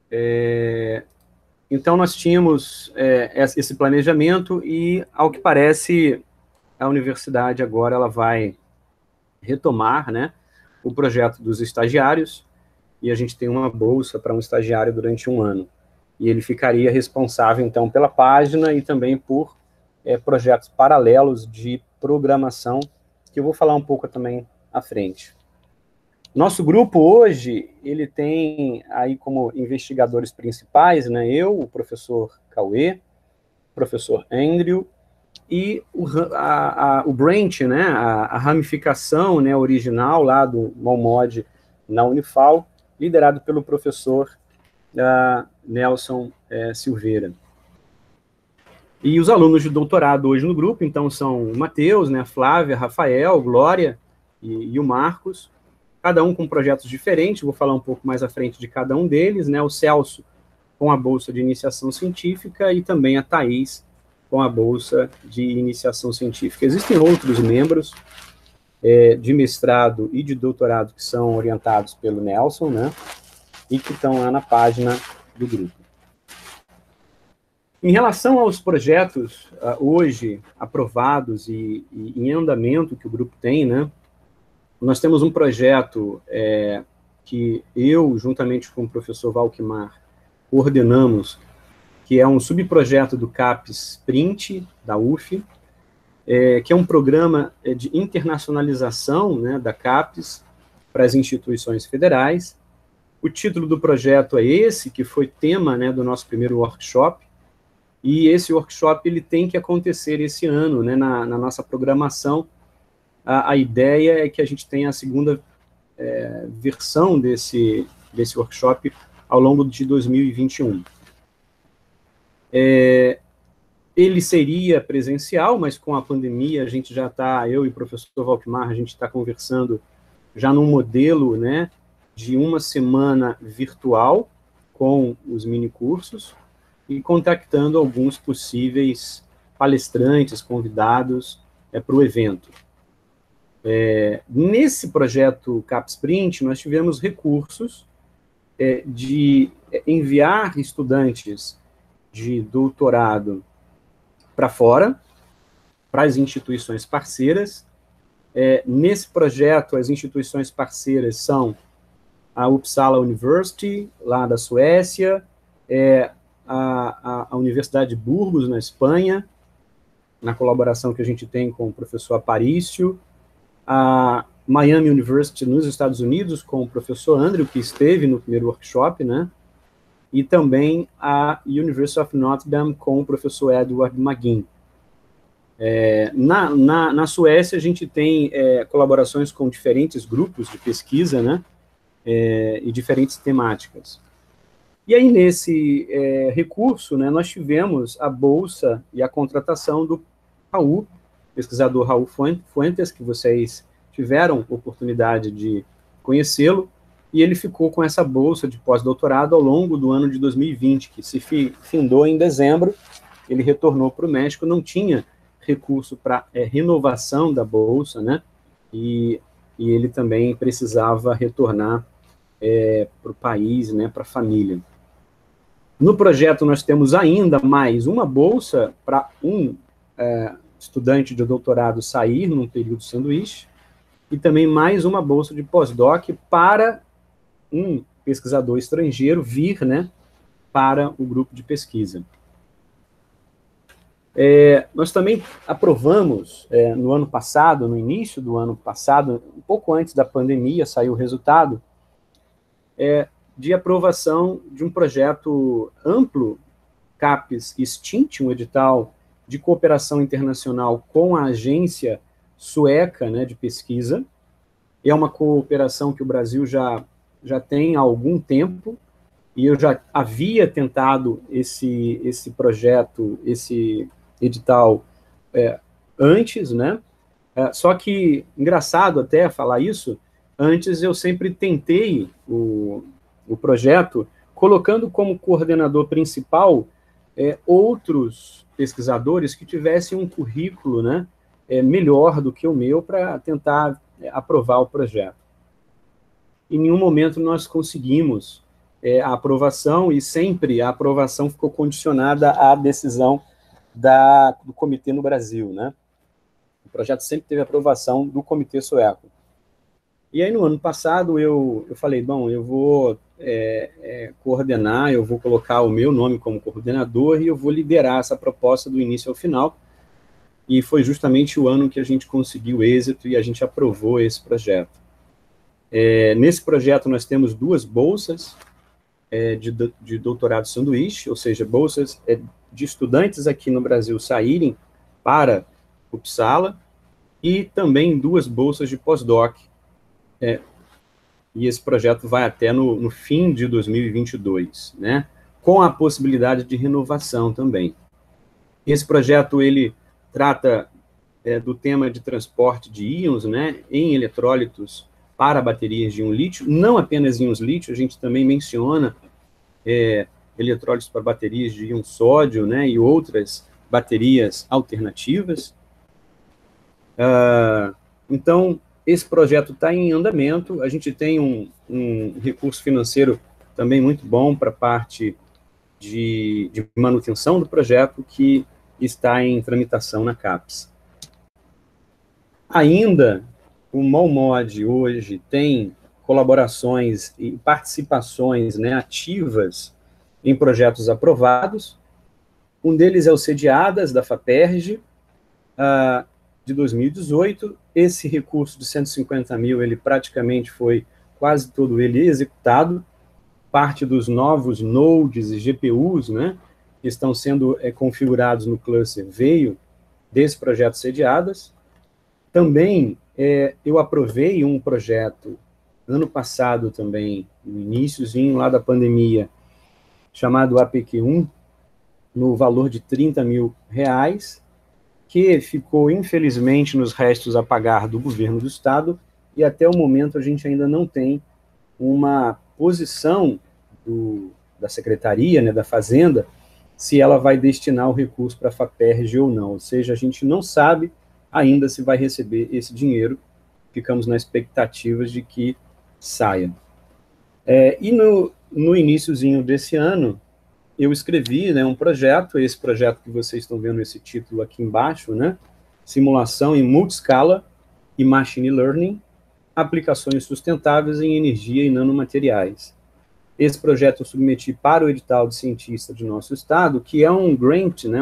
Então, nós tínhamos esse planejamento e, ao que parece, a universidade agora ela vai retomar, né, o projeto dos estagiários, e a gente tem uma bolsa para um estagiário durante um ano. E ele ficaria responsável, então, pela página e também por projetos paralelos de programação, que eu vou falar um pouco também à frente. Nosso grupo hoje, ele tem aí como investigadores principais, né, eu, o professor Cauê, o professor Andrew, e o branch, né, a ramificação, né, original lá do MOMOD na Unifal, liderado pelo professor Nelson Silveira. E os alunos de doutorado hoje no grupo, então, são o Matheus, né, a Flávia, Rafael, Glória e o Marcos, cada um com projetos diferentes, vou falar um pouco mais à frente de cada um deles, né, o Celso com a Bolsa de Iniciação Científica e também a Thaís com a Bolsa de Iniciação Científica. Existem outros membros de mestrado e de doutorado que são orientados pelo Nelson, né, e que estão lá na página do grupo. Em relação aos projetos hoje aprovados e em andamento que o grupo tem, né, nós temos um projeto que eu, juntamente com o professor Valquimar, coordenamos, que é um subprojeto do CAPES Print, da UF, que é um programa de internacionalização, né, da CAPES para as instituições federais. O título do projeto é esse, que foi tema, né, do nosso primeiro workshop, e esse workshop ele tem que acontecer esse ano, né, na nossa programação. A ideia é que a gente tenha a segunda versão desse workshop ao longo de 2021. Ele seria presencial, mas com a pandemia a gente já está, eu e o professor Valquimar, a gente está conversando já num modelo, né, de uma semana virtual com os minicursos e contactando alguns possíveis palestrantes, convidados para o evento. Nesse projeto CAPES Print, nós tivemos recursos de enviar estudantes de doutorado para fora, para as instituições parceiras. Nesse projeto, as instituições parceiras são a Uppsala University, lá da Suécia, a Universidade de Burgos, na Espanha, na colaboração que a gente tem com o professor Aparício, a Miami University, nos Estados Unidos, com o professor Andrew, que esteve no primeiro workshop, né? E também a University of Notre Dame, com o professor Edward McGinn. Na Suécia, a gente tem colaborações com diferentes grupos de pesquisa, né? E diferentes temáticas. E aí, nesse recurso, né, nós tivemos a bolsa e a contratação do Raul, pesquisador Raul Fuentes, que vocês tiveram oportunidade de conhecê-lo, e ele ficou com essa bolsa de pós-doutorado ao longo do ano de 2020, que se findou em dezembro. Ele retornou para o México, não tinha recurso para renovação da bolsa, né, e ele também precisava retornar para o país, né, para a família. No projeto, nós temos ainda mais uma bolsa para um estudante de doutorado sair num período sanduíche, e também mais uma bolsa de pós-doc para um pesquisador estrangeiro vir, né, para o grupo de pesquisa. Nós também aprovamos, no ano passado, no início do ano passado, um pouco antes da pandemia, saiu o resultado, de aprovação de um projeto amplo, CAPES Extint, um edital de cooperação internacional com a agência sueca, né, de pesquisa. É uma cooperação que o Brasil já tem há algum tempo, e eu já havia tentado esse projeto, esse edital antes, né? Só que, engraçado até falar isso, antes eu sempre tentei o projeto, colocando como coordenador principal outros pesquisadores que tivessem um currículo, né, melhor do que o meu, para tentar aprovar o projeto. Em nenhum momento nós conseguimos a aprovação, e sempre a aprovação ficou condicionada à decisão do comitê no Brasil, né? O projeto sempre teve aprovação do comitê sueco. E aí, no ano passado, eu falei, bom, eu vou coordenar, eu vou colocar o meu nome como coordenador e eu vou liderar essa proposta do início ao final. E foi justamente o ano que a gente conseguiu êxito e a gente aprovou esse projeto. Nesse projeto, nós temos 2 bolsas de doutorado sanduíche, ou seja, bolsas de estudantes aqui no Brasil saírem para Uppsala, e também 2 bolsas de pós-doc. E esse projeto vai até no fim de 2022, né? Com a possibilidade de renovação também. Esse projeto, ele trata do tema de transporte de íons, né, em eletrólitos para baterias de íon lítio, não apenas íons lítio, a gente também menciona eletrólitos para baterias de íon sódio, né, e outras baterias alternativas. Então, esse projeto está em andamento, a gente tem um recurso financeiro também muito bom para a parte de manutenção do projeto, que está em tramitação na CAPES. Ainda, o MOLMOD hoje tem colaborações e participações, né, ativas em projetos aprovados. Um deles é o Sediadas, da FAPERJ, de 2018. Esse recurso de 150 mil, ele praticamente foi quase todo ele executado. Parte dos novos nodes e GPUs, né, que estão sendo configurados no cluster veio desse projeto Sediadas. Também eu aprovei um projeto ano passado também, no iniciozinho lá da pandemia, chamado APQ1, no valor de R$30 mil, que ficou, infelizmente, nos restos a pagar do governo do Estado, e até o momento a gente ainda não tem uma posição da Secretaria, né, da Fazenda, se ela vai destinar o recurso para a FAPERJ ou não. Ou seja, a gente não sabe ainda se vai receber esse dinheiro, ficamos na expectativa de que saia. E no iniciozinho desse ano, eu escrevi, né, um projeto, esse projeto que vocês estão vendo esse título aqui embaixo, né, Simulação em Multiscala e Machine Learning, aplicações sustentáveis em energia e nanomateriais. Esse projeto eu submeti para o edital de cientista de nosso estado, que é um grant, né,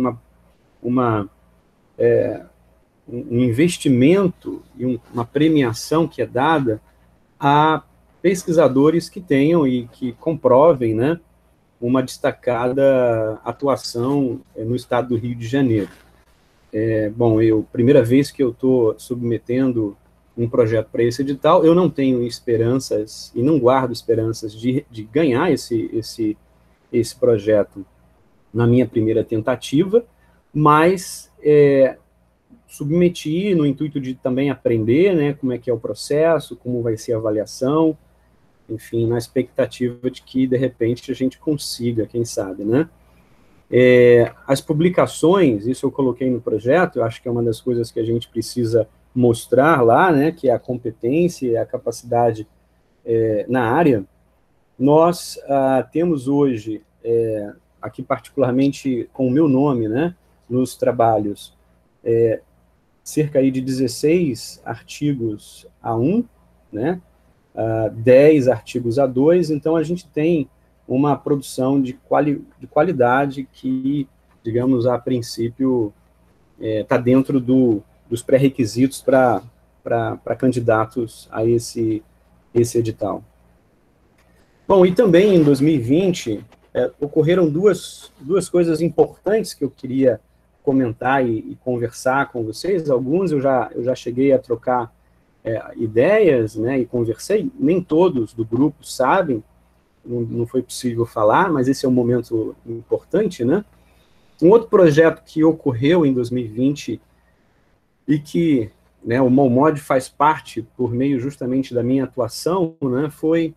um investimento e uma premiação que é dada a pesquisadores que tenham e que comprovem, né, uma destacada atuação no estado do Rio de Janeiro. Bom, primeira vez que eu estou submetendo um projeto para esse edital, eu não tenho esperanças e não guardo esperanças de ganhar esse projeto na minha primeira tentativa, mas submeti no intuito de também aprender, né, como é que é o processo, como vai ser a avaliação, enfim, na expectativa de que, de repente, a gente consiga, quem sabe, né? As publicações, isso eu coloquei no projeto, eu acho que é uma das coisas que a gente precisa mostrar lá, né, que é a competência e a capacidade na área. Nós temos hoje, aqui particularmente com o meu nome, né, nos trabalhos, cerca aí de 16 artigos A1, né, 10 artigos A2, então a gente tem uma produção de qualidade que, digamos, a princípio, está dentro dos pré-requisitos para candidatos a esse edital. Bom, e também em 2020, ocorreram duas coisas importantes que eu queria comentar e conversar com vocês. Alguns eu já cheguei a trocar ideias, né, e conversei, nem todos do grupo sabem, não foi possível falar, mas esse é um momento importante, né? Um outro projeto que ocorreu em 2020 e que, né, o MOLMOD faz parte por meio justamente da minha atuação, né, foi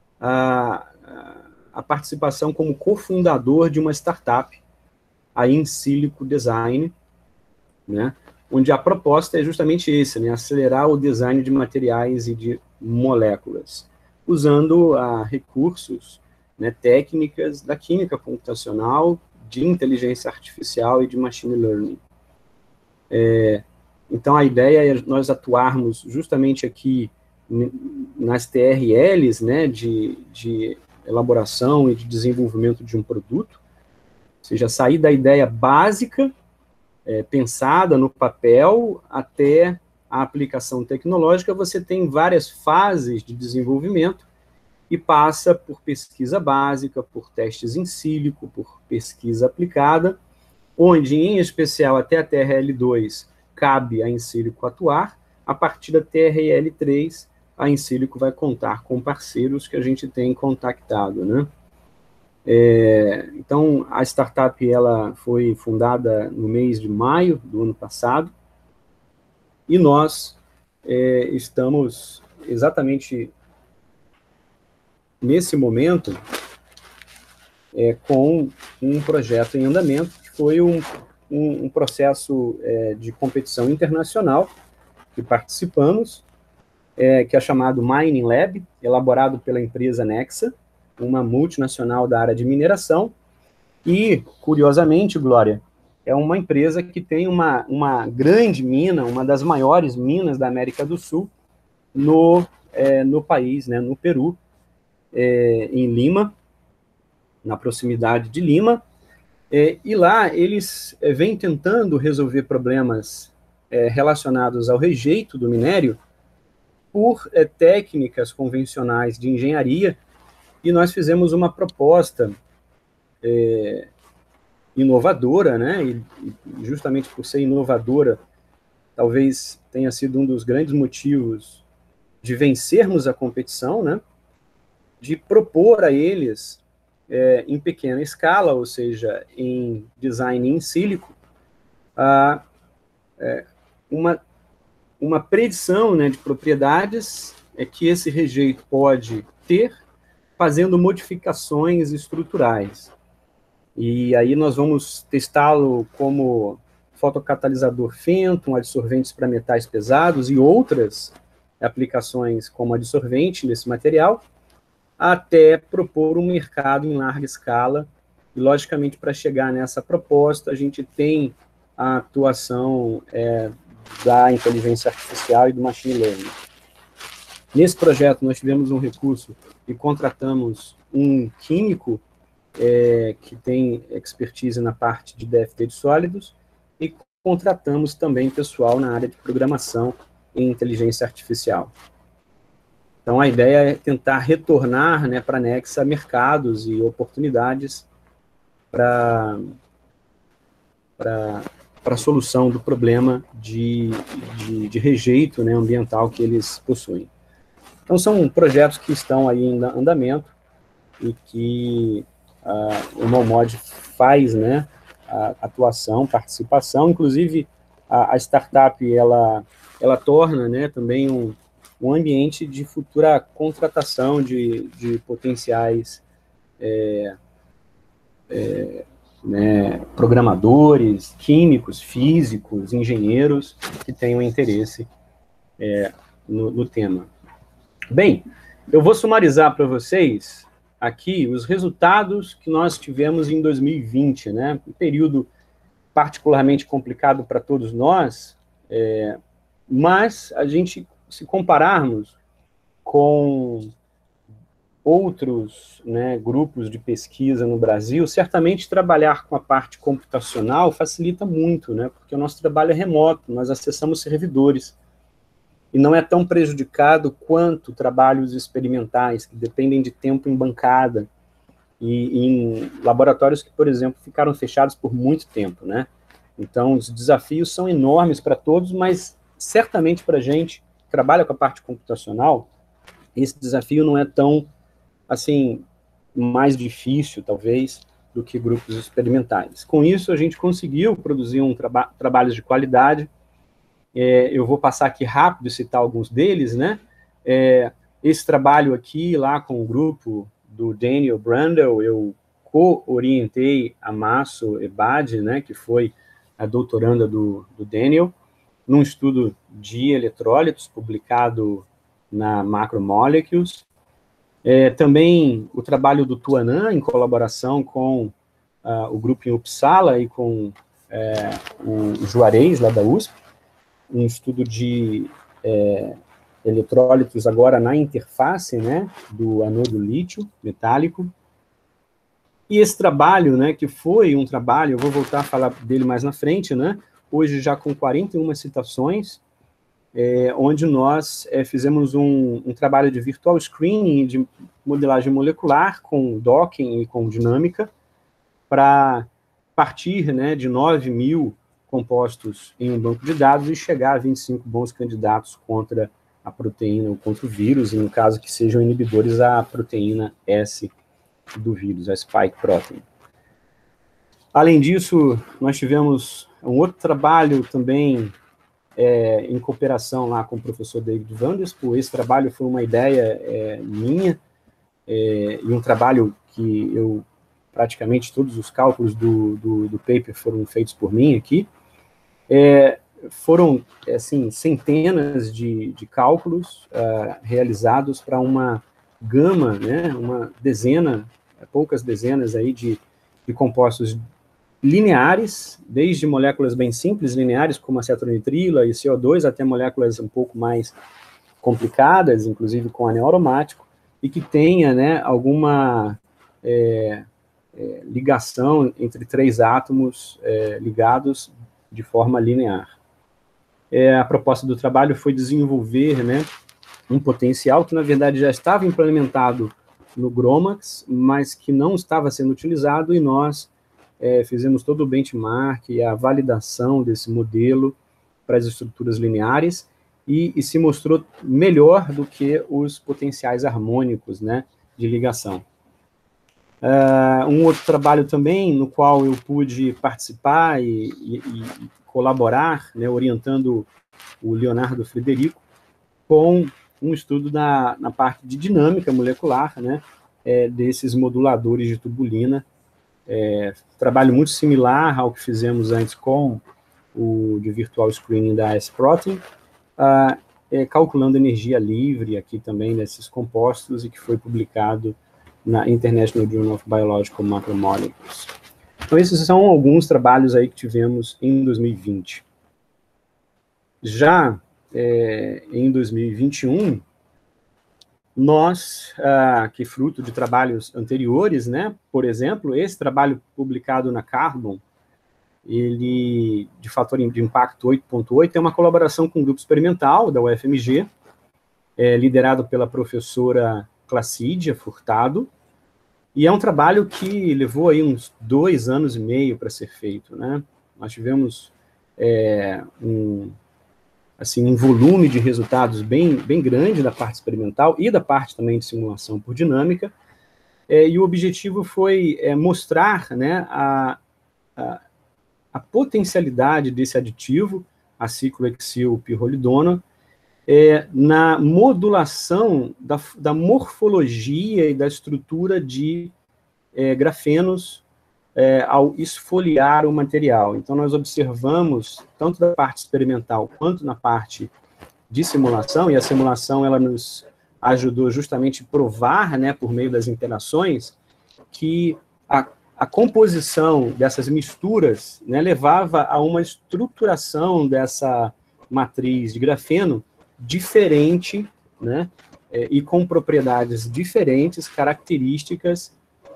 a participação como cofundador de uma startup, a InSilico Design, né, onde a proposta é justamente esse, né, acelerar o design de materiais e de moléculas, usando recursos né, técnicas da química computacional, de inteligência artificial e de machine learning. Então, a ideia é nós atuarmos justamente aqui nas TRLs, né, de elaboração e de desenvolvimento de um produto, ou seja, sair da ideia básica, pensada no papel, até a aplicação tecnológica. Você tem várias fases de desenvolvimento e passa por pesquisa básica, por testes in silico, por pesquisa aplicada, onde, em especial, até a TRL2, cabe a in silico atuar. A partir da TRL3, a in silico vai contar com parceiros que a gente tem contactado, né? Então, a startup ela foi fundada no mês de maio do ano passado, e nós estamos exatamente nesse momento com um projeto em andamento, que foi um processo de competição internacional que participamos, que é chamado Mining Lab, elaborado pela empresa Nexa, uma multinacional da área de mineração, e, curiosamente, Glória, é uma empresa que tem uma grande mina, uma das maiores minas da América do Sul, no país, né, no Peru, em Lima, na proximidade de Lima, e lá eles vêm tentando resolver problemas relacionados ao rejeito do minério por técnicas convencionais de engenharia, e nós fizemos uma proposta inovadora, né, e justamente por ser inovadora, talvez tenha sido um dos grandes motivos de vencermos a competição, né, de propor a eles, em pequena escala, ou seja, em design in silico, uma predição, né, de propriedades que esse rejeito pode ter, fazendo modificações estruturais. E aí nós vamos testá-lo como fotocatalisador Fenton, adsorventes para metais pesados e outras aplicações como adsorvente nesse material, até propor um mercado em larga escala. E, logicamente, para chegar nessa proposta, a gente tem a atuação da inteligência artificial e do machine learning. Nesse projeto, nós tivemos um recurso e contratamos um químico que tem expertise na parte de DFT de sólidos, e contratamos também pessoal na área de programação e inteligência artificial. Então, a ideia é tentar retornar, né, para a Nexa mercados e oportunidades para a solução do problema de rejeito, né, ambiental que eles possuem. Então, são projetos que estão aí em andamento e que o Nomod faz, né, a atuação, participação. Inclusive, a startup ela torna, né, também um ambiente de futura contratação de potenciais né, programadores, químicos, físicos, engenheiros que tenham interesse no tema. Bem, eu vou sumarizar para vocês aqui os resultados que nós tivemos em 2020, né? Um período particularmente complicado para todos nós, mas a gente, se compararmos com outros, né, grupos de pesquisa no Brasil, certamente trabalhar com a parte computacional facilita muito, né? Porque o nosso trabalho é remoto, nós acessamos servidores, e não é tão prejudicado quanto trabalhos experimentais, que dependem de tempo em bancada, e em laboratórios que, por exemplo, ficaram fechados por muito tempo, né? Então, os desafios são enormes para todos, mas certamente para a gente que trabalha com a parte computacional, esse desafio não é tão, assim, mais difícil, talvez, do que grupos experimentais. Com isso, a gente conseguiu produzir trabalhos de qualidade. Eu vou passar aqui rápido e citar alguns deles, né? Esse trabalho aqui, lá com o grupo do Daniel Brandel, eu co-orientei a Masso Ebadi, né, que foi a doutoranda do Daniel, num estudo de eletrólitos publicado na Macromolecules. Também o trabalho do Tuanã, em colaboração com o grupo em Uppsala e com o Juarez, lá da USP, um estudo de eletrólitos agora na interface, né, do anodo lítio metálico. E esse trabalho, né, que foi um trabalho, eu vou voltar a falar dele mais na frente, né, hoje já com 41 citações, onde nós fizemos um trabalho de virtual screening, de modelagem molecular, com docking e com dinâmica, para partir, né, de 9.000 compostos em um banco de dados e chegar a 25 bons candidatos contra a proteína ou contra o vírus, e no caso que sejam inibidores à proteína S do vírus, a spike protein. Além disso, nós tivemos um outro trabalho também em cooperação lá com o professor David Vanderspoel. Esse trabalho foi uma ideia minha, e um trabalho que praticamente todos os cálculos do paper foram feitos por mim aqui. Foram, assim, centenas de cálculos realizados para uma gama, né, uma dezena, poucas dezenas aí de compostos lineares, desde moléculas bem simples, lineares, como acetonitrila e CO2, até moléculas um pouco mais complicadas, inclusive com anel aromático, e que tenha, né, alguma ligação entre 3 átomos ligados de forma linear. A proposta do trabalho foi desenvolver, né, um potencial que, na verdade, já estava implementado no GROMACS, mas que não estava sendo utilizado, e nós fizemos todo o benchmark e a validação desse modelo para as estruturas lineares, e se mostrou melhor do que os potenciais harmônicos, né, de ligação. Um outro trabalho também, no qual eu pude participar e colaborar, né, orientando o Leonardo Frederico, com um estudo na parte de dinâmica molecular, né, desses moduladores de tubulina. Trabalho muito similar ao que fizemos antes com o de virtual screening da S-Protein, calculando energia livre aqui também desses compostos, e que foi publicado na International Journal of Biological Macromolecules. Então, esses são alguns trabalhos aí que tivemos em 2020. Já em 2021, nós, que fruto de trabalhos anteriores, né, por exemplo, esse trabalho publicado na Carbon, ele, de fator de impacto 8.8, é uma colaboração com um grupo experimental da UFMG, liderado pela professora Clássidia Furtado, e é um trabalho que levou aí uns 2 anos e meio para ser feito, né? Nós tivemos um volume de resultados bem grande da parte experimental e da parte também de simulação por dinâmica, e o objetivo foi mostrar, né, a potencialidade desse aditivo, a ciclohexilpirrolidona, na modulação da morfologia e da estrutura de grafenos ao esfoliar o material. Então, nós observamos, tanto da parte experimental quanto na parte de simulação, e a simulação ela nos ajudou justamente a provar, né, por meio das interações, que a composição dessas misturas, né, levava a uma estruturação dessa matriz de grafeno diferente, né, e com propriedades diferentes, características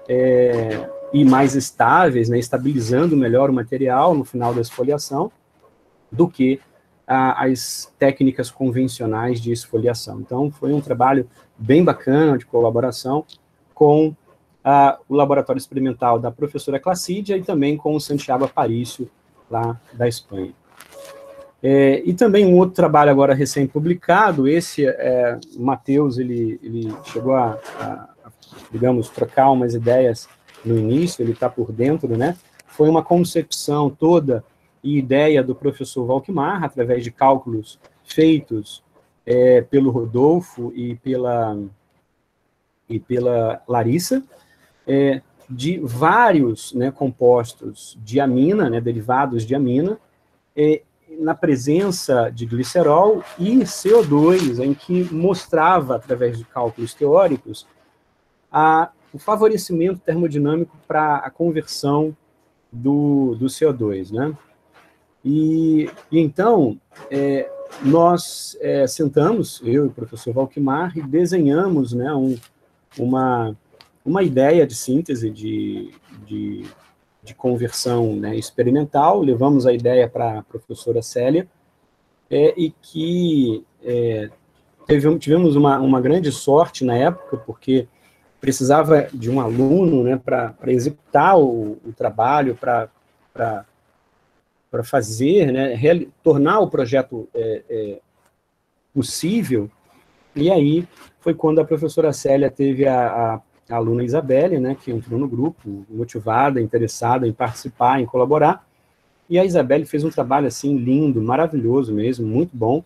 e mais estáveis, né, estabilizando melhor o material no final da esfoliação, do que as técnicas convencionais de esfoliação. Então, foi um trabalho bem bacana de colaboração com o laboratório experimental da professora Clássidia e também com o Santiago Aparício, lá da Espanha. E também um outro trabalho agora recém-publicado, esse, o Matheus, ele chegou digamos, trocar umas ideias no início, ele está por dentro, né? Foi uma concepção toda e ideia do professor Valquimar, através de cálculos feitos pelo Rodolfo e pela Larissa, de vários, né, compostos de amina, né, derivados de amina, na presença de glicerol e CO2, em que mostrava, através de cálculos teóricos, o favorecimento termodinâmico para a conversão do CO2, né? E então, nós sentamos, eu e o professor Valquimar, e desenhamos, né, uma ideia de síntese de conversão, né, experimental, levamos a ideia para a professora Célia, e que tivemos uma grande sorte na época, porque precisava de um aluno, né, para executar o trabalho, para fazer, né, tornar o projeto possível. E aí foi quando a professora Célia teve a aluna Isabelle, né, que entrou no grupo, motivada, interessada em participar, em colaborar, e a Isabelle fez um trabalho, assim, lindo, maravilhoso mesmo, muito bom,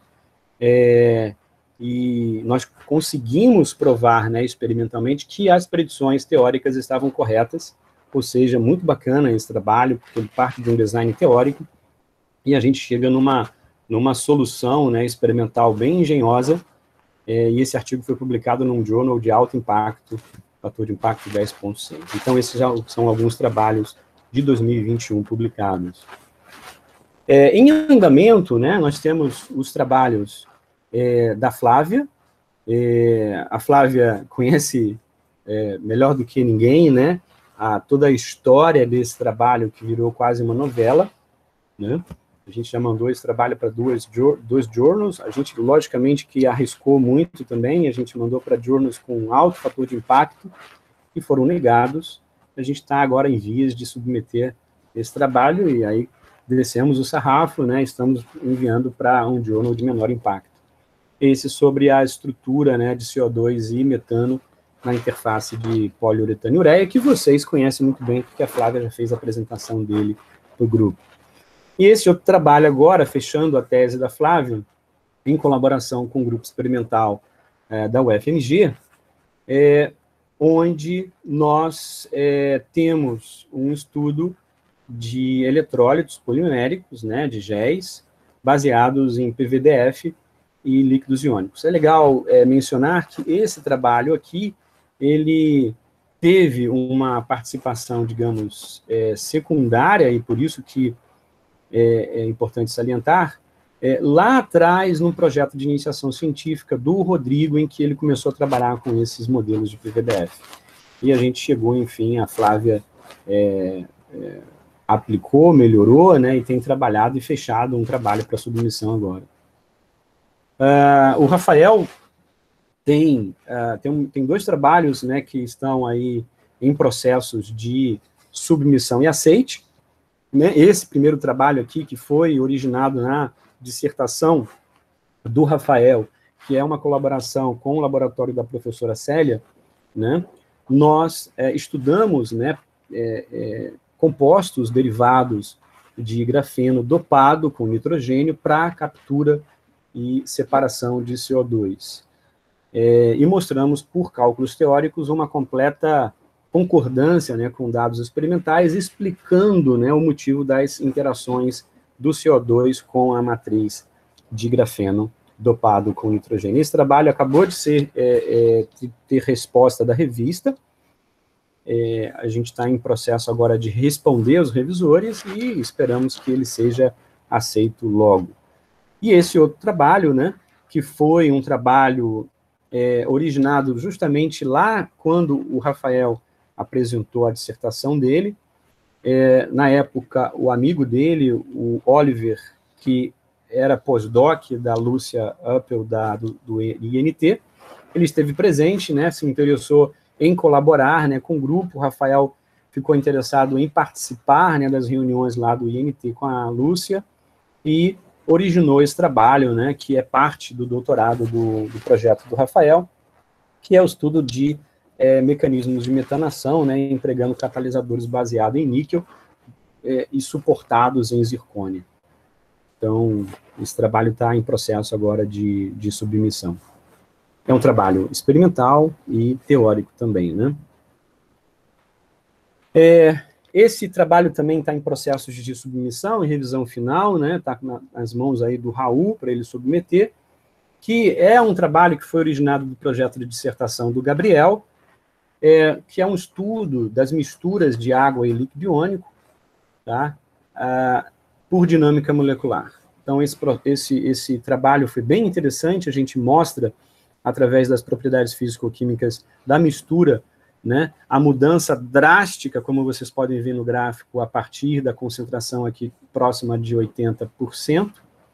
e nós conseguimos provar, né, experimentalmente, que as predições teóricas estavam corretas, ou seja, muito bacana esse trabalho, porque ele parte de um design teórico, e a gente chega numa solução, né, experimental bem engenhosa, e esse artigo foi publicado num journal de alto impacto, fator de impacto 10.6. Então, esses já são alguns trabalhos de 2021 publicados. Em andamento, né, nós temos os trabalhos da Flávia. A Flávia conhece melhor do que ninguém, né, toda a história desse trabalho, que virou quase uma novela, né? A gente já mandou esse trabalho para dois journals, a gente, logicamente, que arriscou muito também, a gente mandou para journals com alto fator de impacto, e foram negados. A gente está agora em vias de submeter esse trabalho, e aí descemos o sarrafo, né, estamos enviando para um journal de menor impacto. Esse sobre a estrutura, né, de CO2 e metano na interface de poliuretano e ureia, que vocês conhecem muito bem, porque a Flávia já fez a apresentação dele para o grupo. E esse outro trabalho agora, fechando a tese da Flávia, em colaboração com o grupo experimental da UFMG, onde nós temos um estudo de eletrólitos poliméricos, né, de géis, baseados em PVDF e líquidos iônicos. É legal mencionar que esse trabalho aqui, ele teve uma participação, digamos, secundária, e por isso que é importante salientar, lá atrás, num projeto de iniciação científica do Rodrigo, em que ele começou a trabalhar com esses modelos de PVDF. E a gente chegou, enfim, a Flávia aplicou, melhorou, né, e tem trabalhado e fechado um trabalho para submissão agora. O Rafael tem dois trabalhos, né, que estão aí em processos de submissão e aceite, né? Esse primeiro trabalho aqui, que foi originado na dissertação do Rafael, que é uma colaboração com o laboratório da professora Célia, né? Nós estudamos, né, compostos derivados de grafeno dopado com nitrogênio para captura e separação de CO2. E mostramos, por cálculos teóricos, uma completa concordância, né, com dados experimentais, explicando, né, o motivo das interações do CO2 com a matriz de grafeno dopado com nitrogênio. Esse trabalho acabou de ter resposta da revista. A gente está em processo agora de responder aos revisores e esperamos que ele seja aceito logo. E esse outro trabalho, né, que foi um trabalho originado justamente lá quando o Rafael apresentou a dissertação dele. Na época, o amigo dele, o Oliver, que era pós-doc da Lúcia Uppel, do INT, ele esteve presente, né, se interessou em colaborar, né, com o grupo. O Rafael ficou interessado em participar, né, das reuniões lá do INT com a Lúcia, e originou esse trabalho, né, que é parte do doutorado do projeto do Rafael, que é o estudo de mecanismos de metanação, né, empregando catalisadores baseados em níquel e suportados em zircônio. Então, esse trabalho está em processo agora de submissão. É um trabalho experimental e teórico também, né? Esse trabalho também está em processos de submissão e revisão final, né? Está nas mãos aí do Raul para ele submeter, que é um trabalho que foi originado do projeto de dissertação do Gabriel, que é um estudo das misturas de água e líquido iônico, tá? Por dinâmica molecular. Então, esse trabalho foi bem interessante, a gente mostra, através das propriedades físico-químicas da mistura, né, a mudança drástica, como vocês podem ver no gráfico, a partir da concentração aqui próxima de 80%,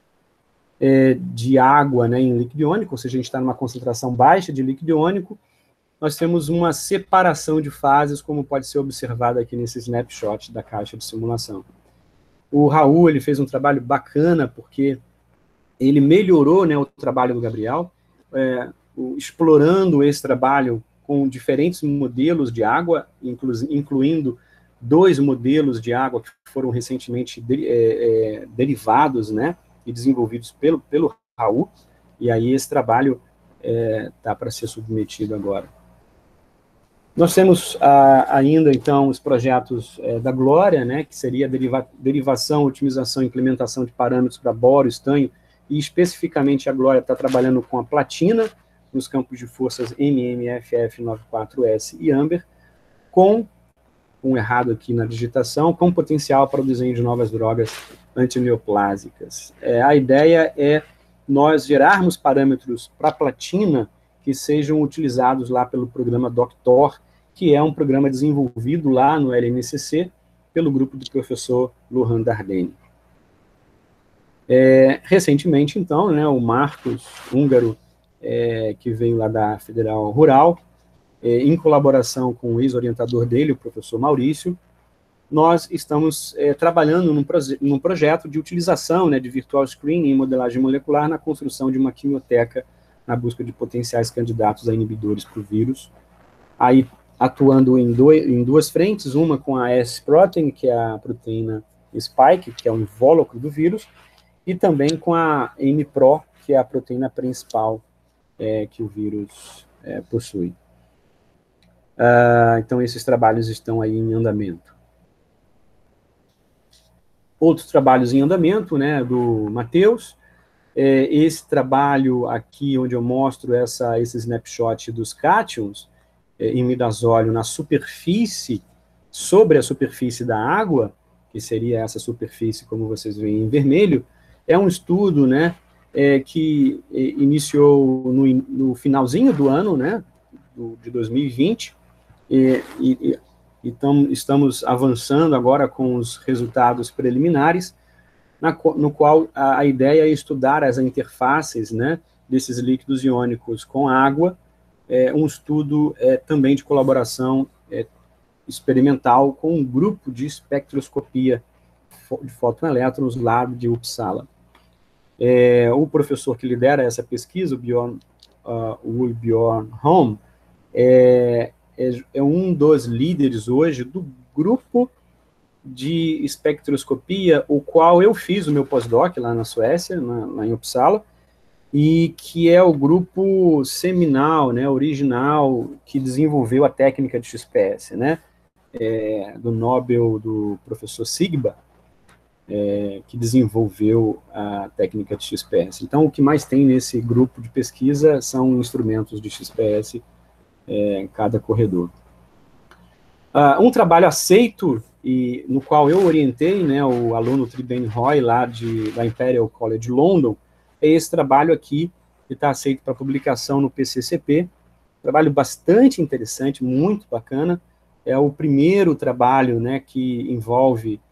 de água, né, em líquido iônico, ou seja, a gente está numa concentração baixa de líquido iônico, nós temos uma separação de fases, como pode ser observado aqui nesse snapshot da caixa de simulação. O Raul, ele fez um trabalho bacana, porque ele melhorou, né, o trabalho do Gabriel, explorando esse trabalho com diferentes modelos de água, incluindo 2 modelos de água que foram recentemente derivados, né, e desenvolvidos pelo Raul, e aí esse trabalho está para ser submetido agora. Nós temos ainda, então, os projetos da Glória, né, que seria derivação, otimização e implementação de parâmetros para boro, estanho, e especificamente a Glória está trabalhando com a platina, nos campos de forças MMFF 94S e Amber, com um errado aqui na digitação, com potencial para o desenho de novas drogas antineoplásicas. A ideia é nós gerarmos parâmetros para platina que sejam utilizados lá pelo programa DocTor, que é um programa desenvolvido lá no LNCC pelo grupo do professor Lohan Dardenne. Recentemente, então, né, o Marcos húngaro, que veio lá da Federal Rural, em colaboração com o ex-orientador dele, o professor Maurício, nós estamos trabalhando num projeto de utilização, né, de virtual screening e modelagem molecular na construção de uma quimioteca na busca de potenciais candidatos a inibidores para o vírus, aí atuando em 2 frentes, uma com a S-protein, que é a proteína spike, que é o invólucro do vírus, e também com a M-pro, que é a proteína principal que o vírus possui. Então, esses trabalhos estão aí em andamento. Outros trabalhos em andamento, né, do Matheus. Esse trabalho aqui, onde eu mostro esse snapshot dos cátions, imidazóleo na superfície, sobre a superfície da água, que seria essa superfície, como vocês veem em vermelho, é um estudo, né, que iniciou no finalzinho do ano, né, de 2020, então estamos avançando agora com os resultados preliminares, no qual a ideia é estudar as interfaces, né, desses líquidos iônicos com água, um estudo também de colaboração experimental com um grupo de espectroscopia de fotoelétrons lá de Uppsala. O professor que lidera essa pesquisa, o Bjorn Holm, é um dos líderes hoje do grupo de espectroscopia, o qual eu fiz o meu pós-doc lá na Suécia, lá em Uppsala, e que é o grupo seminal, né, original, que desenvolveu a técnica de XPS, né, do Nobel do professor Sigba, que desenvolveu a técnica de XPS. Então, o que mais tem nesse grupo de pesquisa são instrumentos de XPS em cada corredor. Um trabalho aceito, e no qual eu orientei, né, o aluno Tribane Roy, lá da Imperial College London, é esse trabalho aqui, que está aceito para publicação no PCCP, trabalho bastante interessante, muito bacana, é o primeiro trabalho, né, que envolve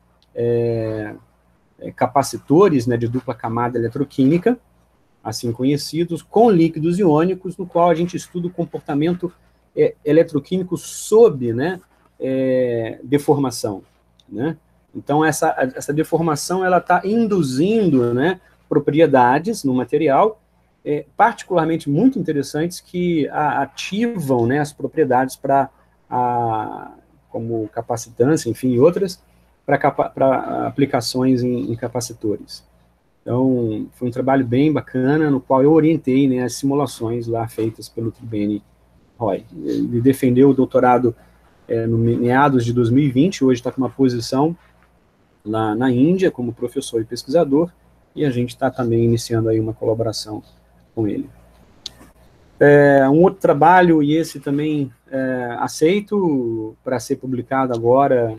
capacitores, né, de dupla camada eletroquímica, assim conhecidos, com líquidos iônicos, no qual a gente estuda o comportamento eletroquímico sob, né, deformação, né? Então, essa deformação, ela está induzindo, né, propriedades no material, particularmente muito interessantes, que ativam, né, as propriedades para, como capacitância, enfim, e outras, para aplicações em capacitores. Então, foi um trabalho bem bacana, no qual eu orientei, né, as simulações lá feitas pelo Tribane Roy. Ele defendeu o doutorado no meados de 2020, hoje está com uma posição lá na Índia, como professor e pesquisador, e a gente está também iniciando aí uma colaboração com ele. Um outro trabalho, e esse também aceito para ser publicado agora,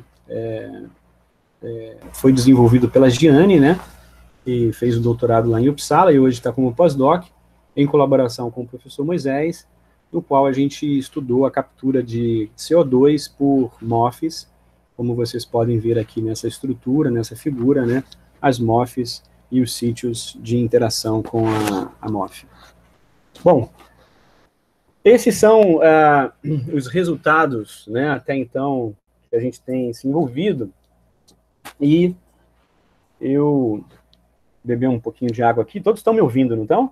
foi desenvolvido pela Gianni, né, que fez o doutorado lá em Uppsala e hoje está como pós-doc, em colaboração com o professor Moisés, no qual a gente estudou a captura de CO2 por MOFs, como vocês podem ver aqui nessa estrutura, nessa figura, né, as MOFs e os sítios de interação com a MOF. Bom, esses são os resultados, né, até então, que a gente tem se envolvido, e eu beber um pouquinho de água aqui. Todos estão me ouvindo, não estão?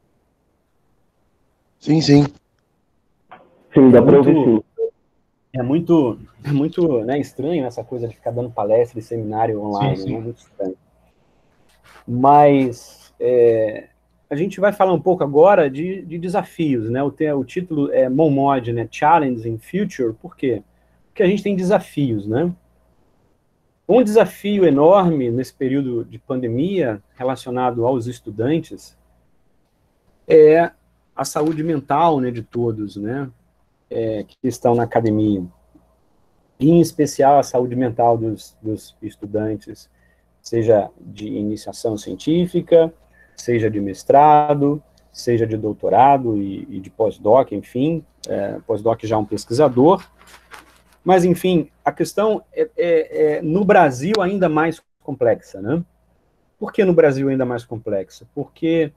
Sim, sim. Sim, dá para ouvir sim. É muito né, estranho essa coisa de ficar dando palestra e seminário online, sim, sim. Né? Muito estranho. Mas a gente vai falar um pouco agora de desafios, né? O título é MOMOD, né? Challenge in Future. Por quê? Porque a gente tem desafios, né? Um desafio enorme nesse período de pandemia relacionado aos estudantes é a saúde mental, né, de todos, né? Que estão na academia, em especial a saúde mental dos estudantes, seja de iniciação científica, seja de mestrado, seja de doutorado e de pós-doc, enfim, pós-doc já é um pesquisador, mas, enfim, a questão no Brasil ainda mais complexa, né? Por que no Brasil ainda mais complexa? Porque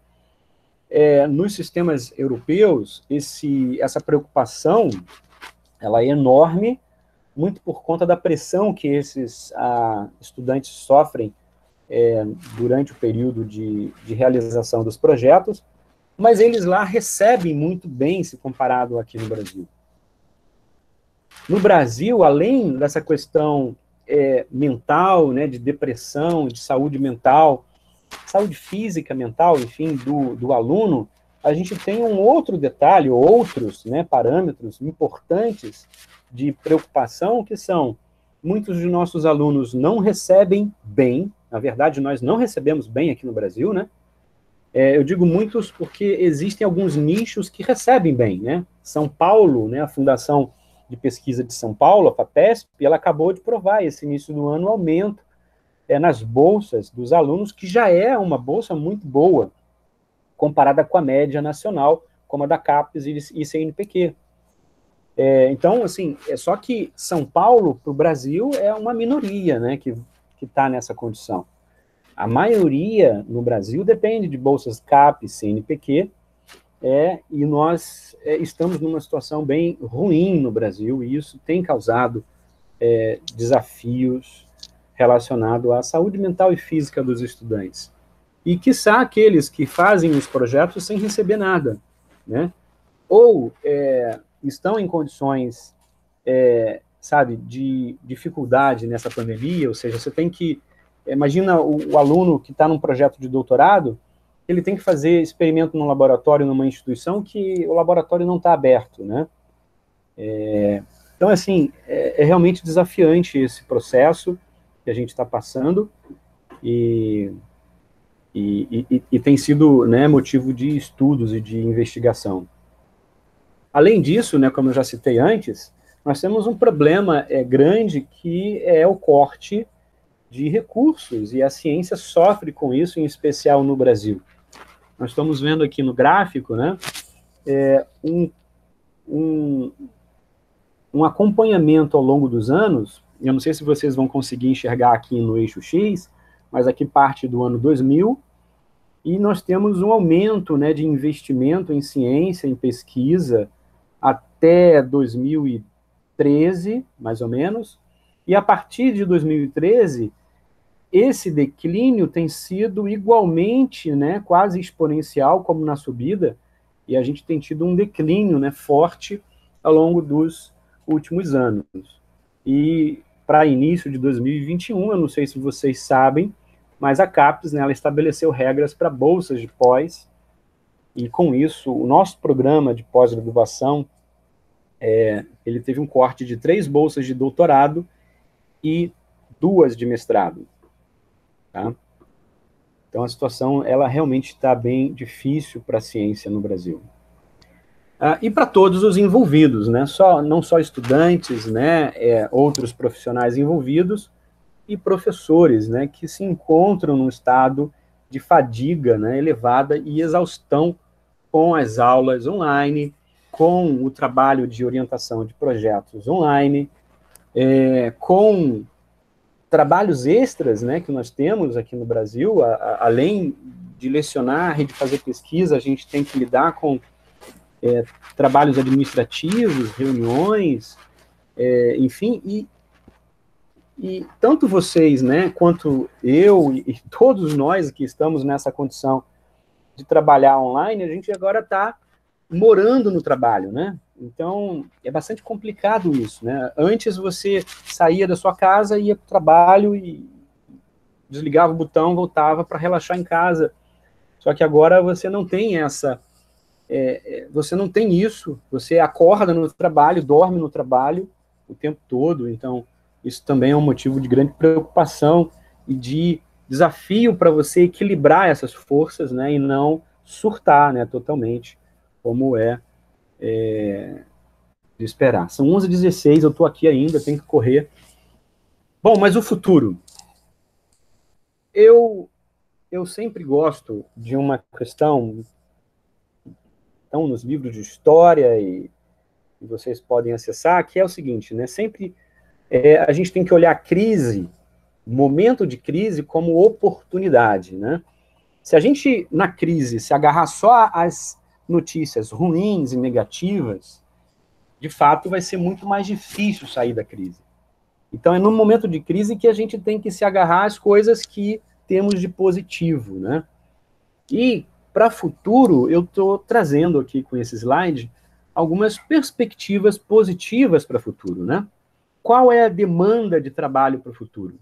nos sistemas europeus, essa preocupação, ela é enorme, muito por conta da pressão que esses estudantes sofrem durante o período de realização dos projetos, mas eles lá recebem muito bem se comparado aqui no Brasil. No Brasil, além dessa questão mental, né, de depressão, de saúde mental, saúde física, mental, enfim, do aluno, a gente tem um outro detalhe, outros, né, parâmetros importantes de preocupação, que são, muitos de nossos alunos não recebem bem, na verdade, nós não recebemos bem aqui no Brasil, né? Eu digo muitos porque existem alguns nichos que recebem bem, né? São Paulo, né, a Fundação de Pesquisa de São Paulo, a FAPESP, ela acabou de provar esse início do ano aumento nas bolsas dos alunos, que já é uma bolsa muito boa, comparada com a média nacional, como a da CAPES e CNPq. Então, assim, só que São Paulo, para o Brasil, é uma minoria, né, que está nessa condição. A maioria no Brasil depende de bolsas CAPES, CNPq, e nós estamos numa situação bem ruim no Brasil, e isso tem causado desafios relacionados à saúde mental e física dos estudantes. E, quiçá, aqueles que fazem os projetos sem receber nada, né? Ou estão em condições, sabe, de dificuldade nessa pandemia, ou seja, você tem que... Imagina o aluno que está num projeto de doutorado, ele tem que fazer experimento num laboratório, numa instituição que o laboratório não está aberto, né? Então, assim, é realmente desafiante esse processo que a gente está passando e tem sido, né, motivo de estudos e de investigação. Além disso, né, como eu já citei antes, nós temos um problema grande que é o corte de recursos, e a ciência sofre com isso, em especial no Brasil. Nós estamos vendo aqui no gráfico, né, um acompanhamento ao longo dos anos. Eu não sei se vocês vão conseguir enxergar aqui no eixo X, mas aqui parte do ano 2000, e nós temos um aumento, né, de investimento em ciência, em pesquisa, até 2013, mais ou menos, e a partir de 2013, esse declínio tem sido igualmente, né, quase exponencial, como na subida, e a gente tem tido um declínio, né, forte ao longo dos últimos anos. E para início de 2021, eu não sei se vocês sabem, mas a CAPES, né, ela estabeleceu regras para bolsas de pós, e com isso, o nosso programa de pós-graduação, ele teve um corte de 3 bolsas de doutorado e 2 de mestrado. Tá? Então, a situação, ela realmente está bem difícil para a ciência no Brasil. e para todos os envolvidos, né? Não só estudantes, né? Outros profissionais envolvidos e professores, né? Que se encontram num estado de fadiga, né? Elevada e exaustão com as aulas online, com o trabalho de orientação de projetos online, com trabalhos extras, né, que nós temos aqui no Brasil, além de lecionar e de fazer pesquisa, a gente tem que lidar com trabalhos administrativos, reuniões, enfim, e tanto vocês, né, quanto eu e todos nós que estamos nessa condição de trabalhar online, a gente agora está morando no trabalho, né? Então, é bastante complicado isso, né? Antes você saía da sua casa, ia para o trabalho e desligava o botão, voltava para relaxar em casa. Só que agora você não tem você não tem isso, você acorda no trabalho, dorme no trabalho o tempo todo, então isso também é um motivo de grande preocupação e de desafio para você equilibrar essas forças, né, e não surtar, né, totalmente, como de esperar. São 11h16, eu estou aqui ainda, tenho que correr. Bom, mas o futuro. Eu sempre gosto de uma questão, então, nos livros de história, e vocês podem acessar, que é o seguinte, né? Sempre a gente tem que olhar a crise, momento de crise, como oportunidade, né? Se a gente, na crise, se agarrar só às notícias ruins e negativas, de fato, vai ser muito mais difícil sair da crise. Então, é no momento de crise que a gente tem que se agarrar às coisas que temos de positivo, né? E, para futuro, eu estou trazendo aqui com esse slide algumas perspectivas positivas para o futuro, né? Qual é a demanda de trabalho para o futuro?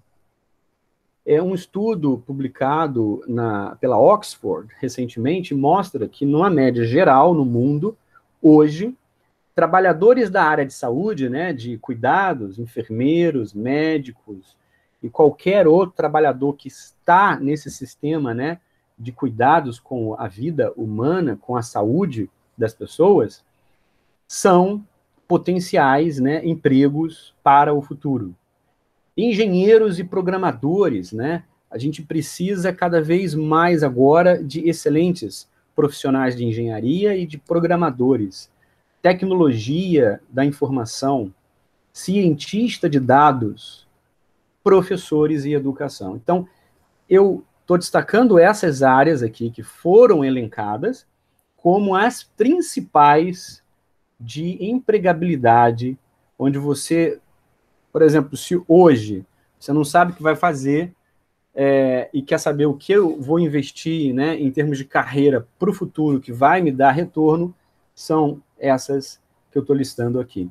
Um estudo publicado pela Oxford, recentemente, mostra que, numa média geral, no mundo, hoje, trabalhadores da área de saúde, né, de cuidados, enfermeiros, médicos e qualquer outro trabalhador que está nesse sistema, né, de cuidados com a vida humana, com a saúde das pessoas, são potenciais, né, empregos para o futuro. Engenheiros e programadores, né, a gente precisa cada vez mais agora de excelentes profissionais de engenharia e de programadores. Tecnologia da informação, cientista de dados, professores e educação. Então, eu estou destacando essas áreas aqui que foram elencadas como as principais de empregabilidade, onde você, por exemplo, se hoje você não sabe o que vai fazer e quer saber o que eu vou investir, né, em termos de carreira para o futuro, que vai me dar retorno, são essas que eu estou listando aqui.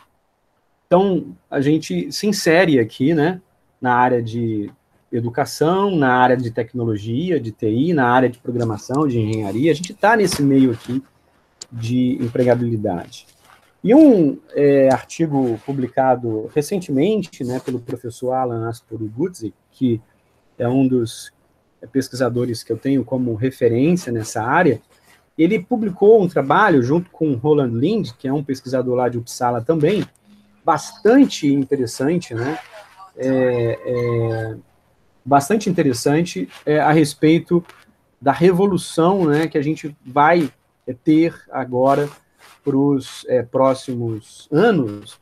Então, a gente se insere aqui, né, na área de educação, na área de tecnologia, de TI, na área de programação, de engenharia, a gente está nesse meio aqui de empregabilidade. E um artigo publicado recentemente, né, pelo professor Alan Aspurugudzi, que é um dos pesquisadores que eu tenho como referência nessa área, ele publicou um trabalho junto com Roland Lind, que é um pesquisador lá de Uppsala também, bastante interessante, né? Bastante interessante a respeito da revolução, né, que a gente vai ter agora para os próximos anos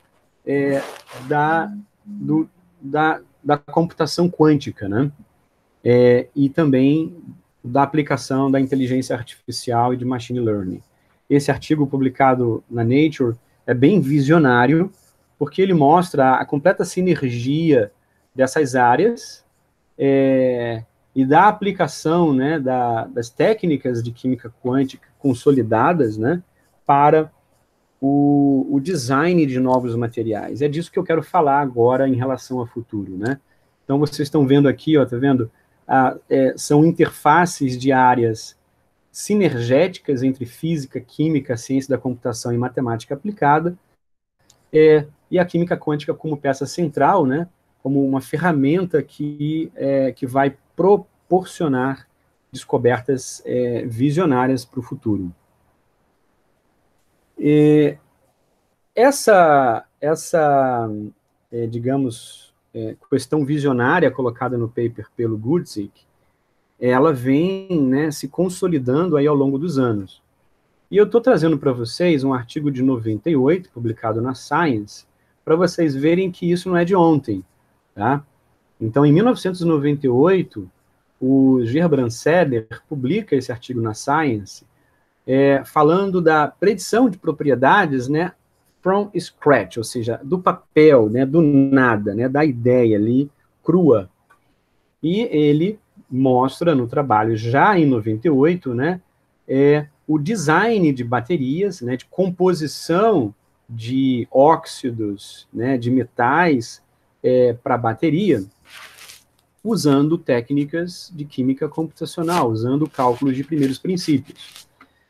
da computação quântica, né? E também da aplicação da inteligência artificial e de machine learning. Esse artigo publicado na Nature é bem visionário, porque ele mostra a completa sinergia dessas áreas e da aplicação, né, das técnicas de química quântica consolidadas, né, para o design de novos materiais. É disso que eu quero falar agora em relação ao futuro, né? Então, vocês estão vendo aqui, ó, tá vendo? São interfaces de áreas sinergéticas entre física, química, ciência da computação e matemática aplicada, e a química quântica como peça central, né, como uma ferramenta que vai proporcionar descobertas visionárias para o futuro. Digamos, questão visionária colocada no paper pelo Guzik, ela vem, né, se consolidando aí ao longo dos anos. E eu estou trazendo para vocês um artigo de 98, publicado na Science, para vocês verem que isso não é de ontem, tá? Então, em 1998, o Gerbrand Seder publica esse artigo na Science, falando da predição de propriedades, né, from scratch, ou seja, do papel, né, do nada, né, da ideia ali, crua. E ele mostra no trabalho, já em 98, né, o design de baterias, né, de composição de óxidos, né, de metais para bateria, usando técnicas de química computacional, usando cálculos de primeiros princípios,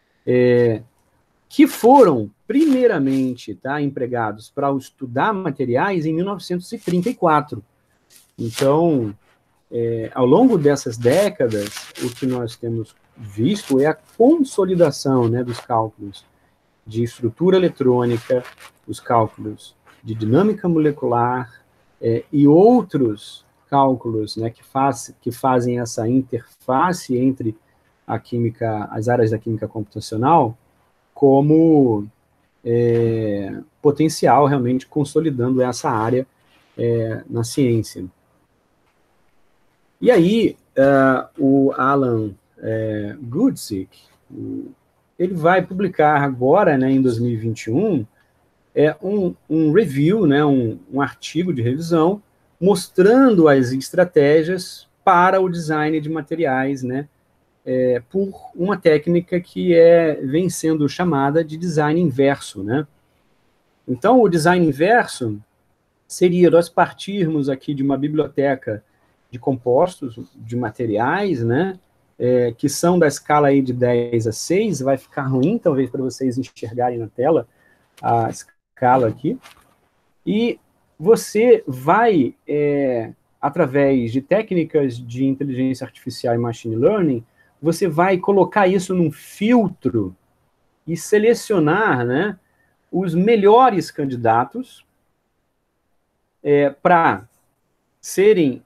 que foram, primeiramente, empregados para estudar materiais em 1934. Então, ao longo dessas décadas, o que nós temos visto é a consolidação, né, dos cálculos de estrutura eletrônica, os cálculos de dinâmica molecular e outros cálculos, né, que fazem essa interface entre a química, as áreas da química computacional, como potencial, realmente consolidando essa área na ciência. E aí, o Alan Guzik, ele vai publicar agora, né, em 2021, um review, né, um artigo de revisão, mostrando as estratégias para o design de materiais, né, por uma técnica que vem sendo chamada de design inverso, né? Então, o design inverso seria nós partirmos aqui de uma biblioteca de compostos, de materiais, né, que são da escala aí de 10 a 6, vai ficar ruim, talvez, para vocês enxergarem na tela a escala aqui, e você vai, através de técnicas de inteligência artificial e machine learning, você vai colocar isso num filtro e selecionar, né, os melhores candidatos para serem,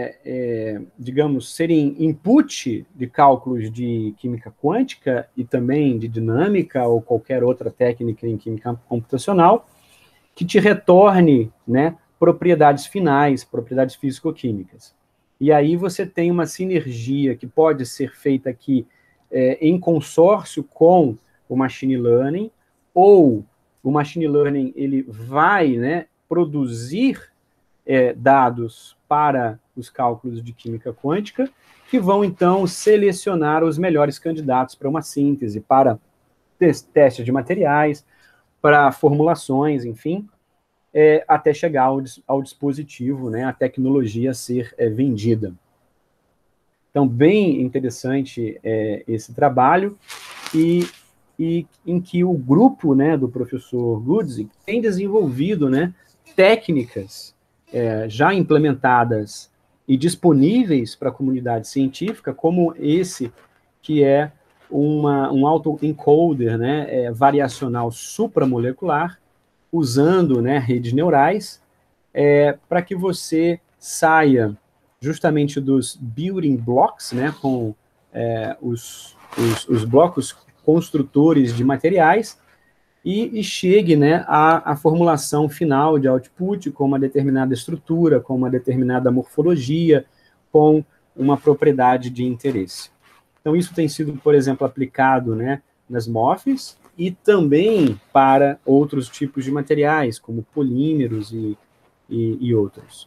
digamos, serem input de cálculos de química quântica e também de dinâmica ou qualquer outra técnica em química computacional que te retorne, né, propriedades finais, propriedades físico-químicas. E aí você tem uma sinergia que pode ser feita aqui em consórcio com o machine learning, ou o machine learning ele vai, né, produzir dados para os cálculos de química quântica, que vão, então, selecionar os melhores candidatos para uma síntese, para testes de materiais, para formulações, enfim, até chegar ao dispositivo, né, a tecnologia ser vendida. Então, bem interessante esse trabalho, e em que o grupo, né, do professor Guzik tem desenvolvido, né, técnicas já implementadas e disponíveis para a comunidade científica, como esse, que é um autoencoder, né, variacional supramolecular, usando, né, redes neurais, para que você saia justamente dos building blocks, né, com os blocos construtores de materiais, e chegue, né, à formulação final de output com uma determinada estrutura, com uma determinada morfologia, com uma propriedade de interesse. Então, isso tem sido, por exemplo, aplicado, né, nas MOFs e também para outros tipos de materiais, como polímeros e outros.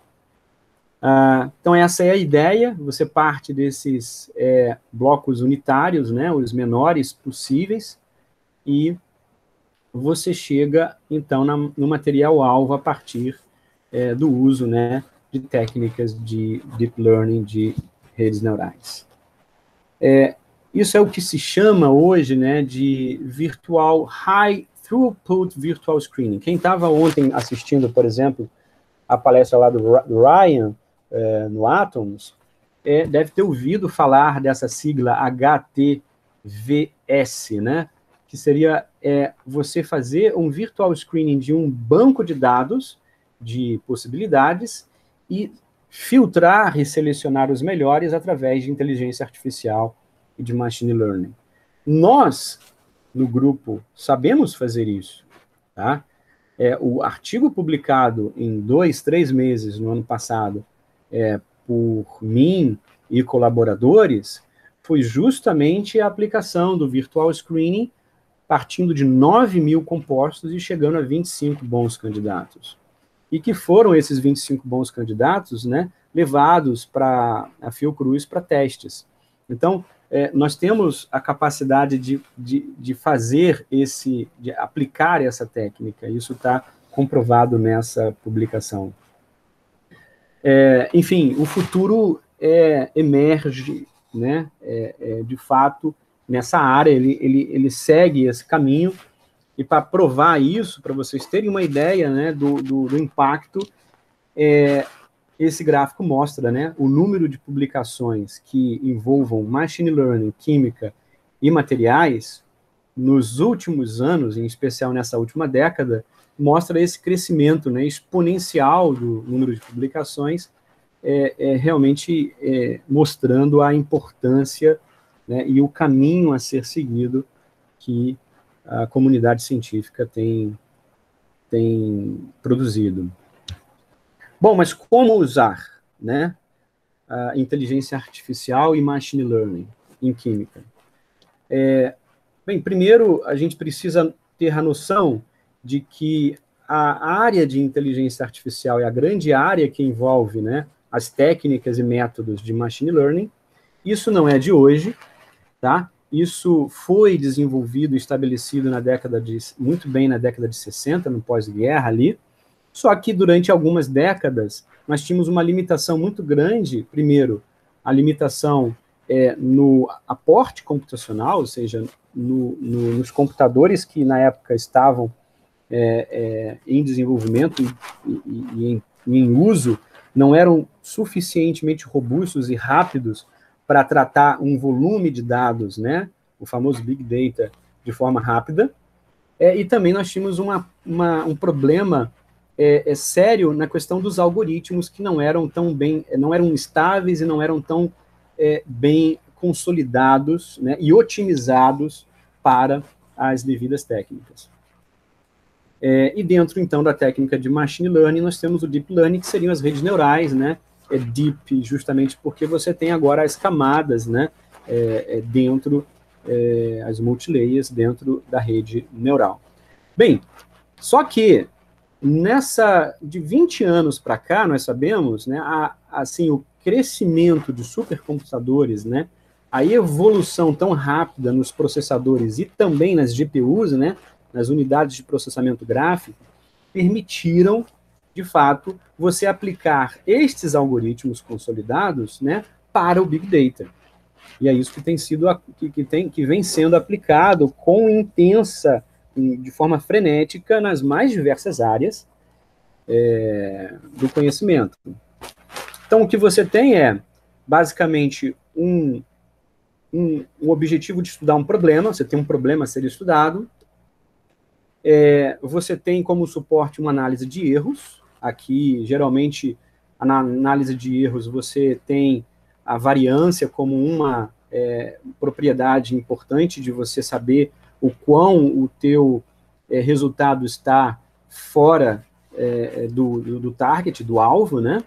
Então, essa é a ideia, você parte desses blocos unitários, né, os menores possíveis, e você chega, então, no material-alvo a partir do uso, né, de técnicas de deep learning, de redes neurais. Isso é o que se chama hoje, né, de High Throughput Virtual Screening. Quem estava ontem assistindo, por exemplo, a palestra lá do Ryan, no Atoms, deve ter ouvido falar dessa sigla HTVS, né, que seria você fazer um virtual screening de um banco de dados de possibilidades e filtrar e selecionar os melhores através de inteligência artificial e de machine learning. Nós, no grupo, sabemos fazer isso, tá? O artigo publicado em 2, 3 meses no ano passado por mim e colaboradores foi justamente a aplicação do virtual screening partindo de 9.000 compostos e chegando a 25 bons candidatos. E que foram esses 25 bons candidatos, né, levados para a Fiocruz para testes. Então, nós temos a capacidade de fazer de aplicar essa técnica. Isso está comprovado nessa publicação. Enfim, o futuro emerge, né, de fato, nessa área, ele segue esse caminho, e para provar isso, para vocês terem uma ideia, né, do impacto, esse gráfico mostra, né, o número de publicações que envolvam machine learning, química e materiais nos últimos anos, em especial nessa última década, mostra esse crescimento, né, exponencial do número de publicações, realmente mostrando a importância, né, e o caminho a ser seguido que a comunidade científica tem produzido. Bom, mas como usar, né, a inteligência artificial e machine learning em química? Bem, primeiro, a gente precisa ter a noção de que a área de inteligência artificial é a grande área que envolve, né, as técnicas e métodos de machine learning. Isso não é de hoje, tá? Isso foi desenvolvido e estabelecido muito bem na década de 60, no pós-guerra ali, só que durante algumas décadas nós tínhamos uma limitação muito grande, primeiro, a limitação no aporte computacional, ou seja, nos computadores que na época estavam em desenvolvimento e em uso, não eram suficientemente robustos e rápidos para tratar um volume de dados, né, o famoso Big Data, de forma rápida, e também nós tínhamos um problema sério na questão dos algoritmos que não eram estáveis e não eram tão bem consolidados, né, e otimizados para as devidas técnicas. E dentro, então, da técnica de machine learning, nós temos o deep learning, que seriam as redes neurais, né, deep, justamente porque você tem agora as camadas, né, dentro, as multilayers dentro da rede neural. Bem, só que de 20 anos para cá, nós sabemos, né, assim, o crescimento de supercomputadores, né, a evolução tão rápida nos processadores e também nas GPUs, né, nas unidades de processamento gráfico, permitiram, de fato, você aplicar estes algoritmos consolidados, né, para o Big Data. E é isso que que vem sendo aplicado com de forma frenética, nas mais diversas áreas do conhecimento. Então, o que você tem basicamente, um objetivo de estudar um problema, você tem um problema a ser estudado, você tem como suporte uma análise de erros. Aqui, geralmente, na análise de erros, você tem a variância como uma propriedade importante de você saber o quão o teu resultado está fora do target, do alvo, né?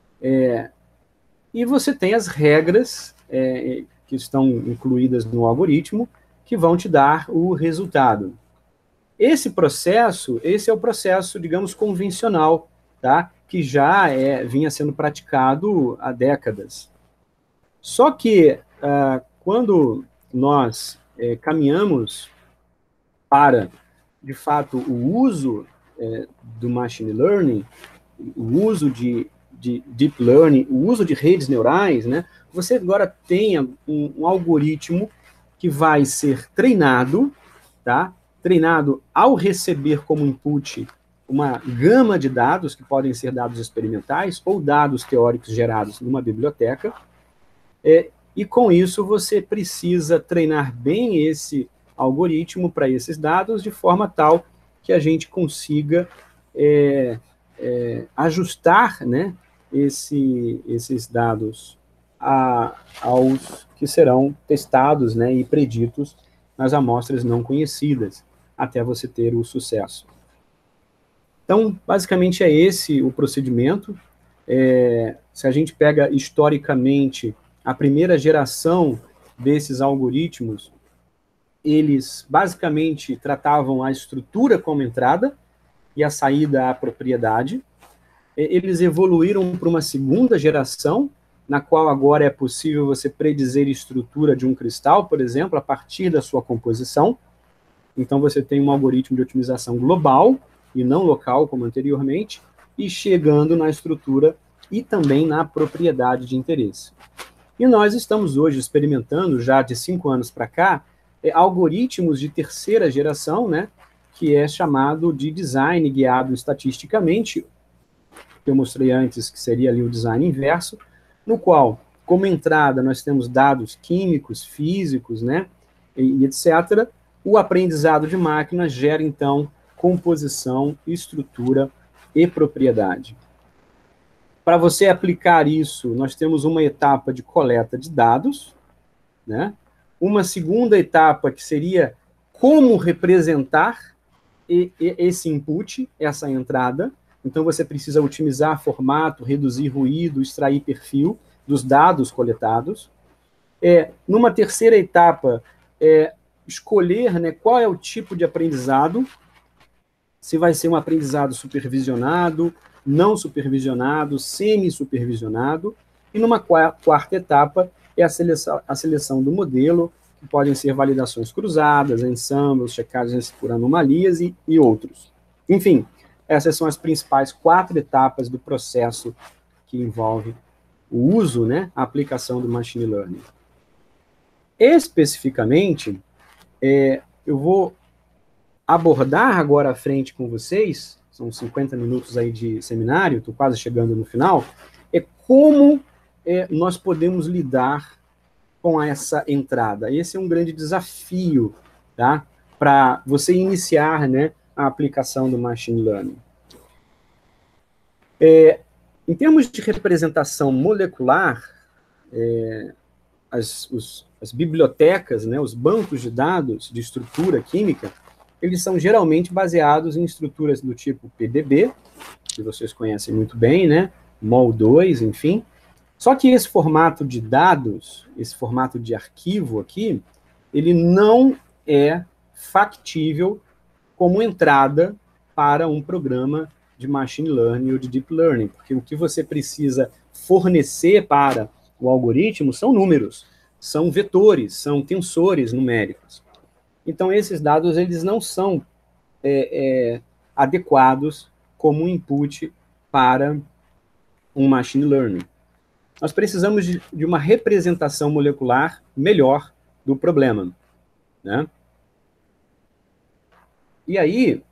E você tem as regras que estão incluídas no algoritmo, que vão te dar o resultado. Esse é o processo, digamos, convencional, tá? Que já vinha sendo praticado há décadas. Só que, quando nós caminhamos para, de fato, o uso do machine learning, o uso de deep learning, o uso de redes neurais, né? Você agora tem um algoritmo que vai ser treinado, tá? Treinado ao receber como input uma gama de dados, que podem ser dados experimentais ou dados teóricos gerados numa biblioteca, e com isso você precisa treinar bem esse algoritmo para esses dados de forma tal que a gente consiga ajustar, né, esses dados aos que serão testados, né, e preditos nas amostras não conhecidas, até você ter o sucesso. Então, basicamente é esse o procedimento. Se a gente pega historicamente a primeira geração desses algoritmos, eles basicamente tratavam a estrutura como entrada e a saída à propriedade. Eles evoluíram para uma segunda geração, na qual agora é possível você predizer a estrutura de um cristal, por exemplo, a partir da sua composição. Então você tem um algoritmo de otimização global e não local, como anteriormente, e chegando na estrutura e também na propriedade de interesse. E nós estamos hoje experimentando, já de 5 anos para cá, algoritmos de terceira geração, né, que é chamado de design guiado estatisticamente, que eu mostrei antes, que seria ali o design inverso, no qual, como entrada, nós temos dados químicos, físicos, né, e etc. O aprendizado de máquina gera, então, composição, estrutura e propriedade. Para você aplicar isso, nós temos uma etapa de coleta de dados, né? Uma segunda etapa que seria como representar esse input, essa entrada. Então, você precisa otimizar formato, reduzir ruído, extrair perfil dos dados coletados. Numa terceira etapa, escolher, né, qual é o tipo de aprendizado, se vai ser um aprendizado supervisionado, não supervisionado, semi-supervisionado, e numa quarta etapa é a seleção do modelo, que podem ser validações cruzadas, ensembles, checagens por anomalias e outros. Enfim, essas são as principais 4 etapas do processo que envolve o uso, né, a aplicação do machine learning. Especificamente, eu vou abordar agora à frente com vocês, são 50 minutos aí de seminário, estou quase chegando no final, como nós podemos lidar com essa entrada. Esse é um grande desafio, tá, para você iniciar, né, a aplicação do machine learning. Em termos de representação molecular, as bibliotecas, né, os bancos de dados de estrutura química, eles são geralmente baseados em estruturas do tipo PDB, que vocês conhecem muito bem, né, MOL2, enfim. Só que esse formato de dados, esse formato de arquivo aqui, ele não é factível como entrada para um programa de machine learning ou de deep learning, porque o que você precisa fornecer para o algoritmo são números, são vetores, são tensores numéricos. Então, esses dados eles não são adequados como input para um machine learning. Nós precisamos de uma representação molecular melhor do problema, né? E aí,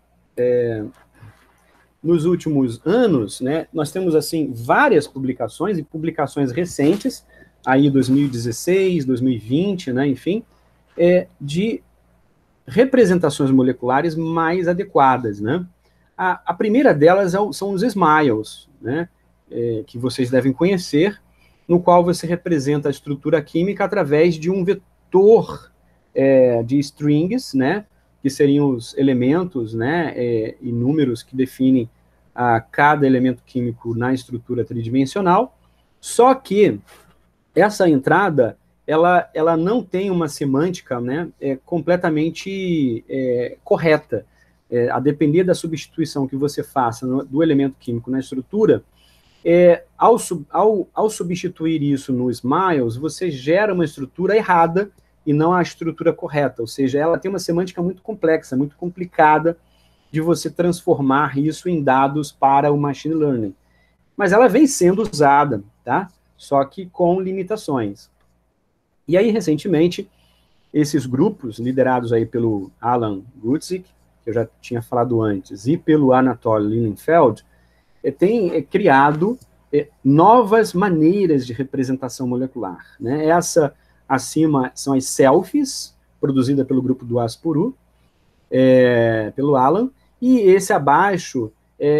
nos últimos anos, né, nós temos assim várias publicações, e publicações recentes, aí 2016, 2020, né, enfim, de representações moleculares mais adequadas, né? A primeira delas são os SMILES, né, que vocês devem conhecer, no qual você representa a estrutura química através de um vetor de strings, né, que seriam os elementos, né, e números que definem cada elemento químico na estrutura tridimensional, só que essa entrada, ela não tem uma semântica, né, completamente correta. A depender da substituição que você faça do elemento químico na estrutura, ao substituir isso no SMILES, você gera uma estrutura errada e não a estrutura correta, ou seja, ela tem uma semântica muito complexa, muito complicada de você transformar isso em dados para o machine learning. Mas ela vem sendo usada, tá? Só que com limitações. E aí, recentemente, esses grupos, liderados aí pelo Alan Guzik, que eu já tinha falado antes, e pelo Anatoly Lilienfeld, têm criado novas maneiras de representação molecular, né? Essa acima são as selfies, produzida pelo grupo do Aspuru, pelo Alan, e esse abaixo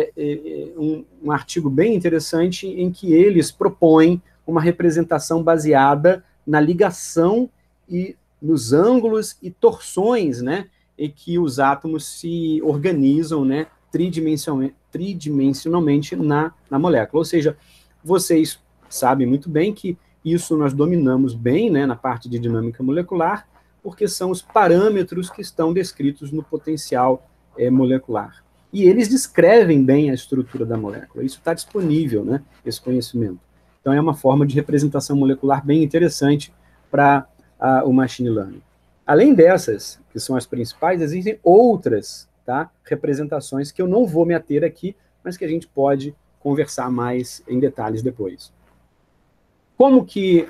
um artigo bem interessante em que eles propõem uma representação baseada na ligação e nos ângulos e torções, né, em que os átomos se organizam, né, tridimensionalmente na molécula. Ou seja, vocês sabem muito bem que isso nós dominamos bem, né, na parte de dinâmica molecular, porque são os parâmetros que estão descritos no potencial molecular. E eles descrevem bem a estrutura da molécula. Isso está disponível, né, esse conhecimento. Então, é uma forma de representação molecular bem interessante para o machine learning. Além dessas, que são as principais, existem outras, tá, representações que eu não vou me ater aqui, mas que a gente pode conversar mais em detalhes depois. Como que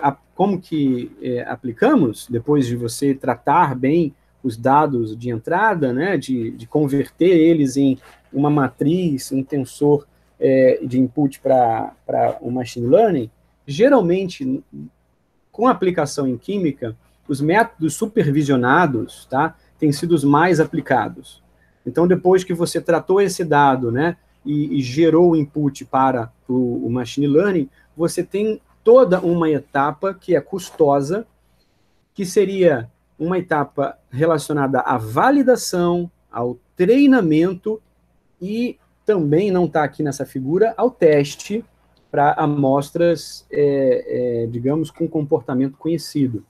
aplicamos, depois de você tratar bem os dados de entrada, né, de converter eles em uma matriz, um tensor de input para o machine learning? Geralmente, com a aplicação em química, os métodos supervisionados, tá, têm sido os mais aplicados. Então, depois que você tratou esse dado, né, e gerou o input para o machine learning, você tem toda uma etapa que é custosa, que seria uma etapa relacionada à validação, ao treinamento e também, não está aqui nessa figura, ao teste para amostras, digamos, com comportamento conhecido.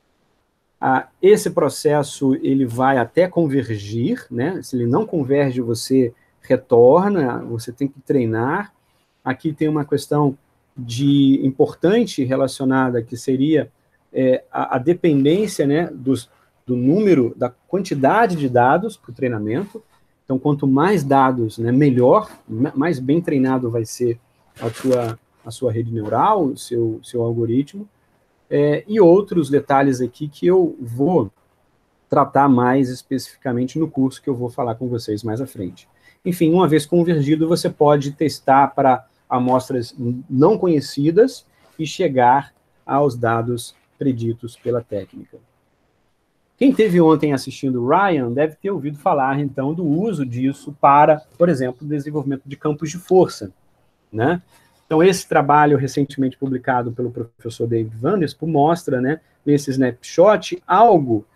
Esse processo ele vai até convergir, né? Se ele não converge, você retorna, você tem que treinar. Aqui tem uma questão importante relacionada, que seria a dependência, né, do número, da quantidade de dados para o treinamento. Então, quanto mais dados, né, melhor, mais bem treinado vai ser a sua rede neural, o seu algoritmo. E outros detalhes aqui que eu vou tratar mais especificamente no curso que eu vou falar com vocês mais à frente. Enfim, uma vez convergido, você pode testar para amostras não conhecidas e chegar aos dados preditos pela técnica. Quem esteve ontem assistindo o Ryan deve ter ouvido falar, então, do uso disso para, por exemplo, o desenvolvimento de campos de força, né? Então, esse trabalho recentemente publicado pelo professor David Vanderspoel mostra, né, nesse snapshot, algo,